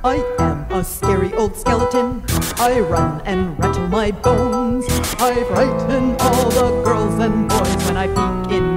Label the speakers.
Speaker 1: I am a scary old skeleton. I run and rattle my bones. I frighten all the girls and boys when I peek in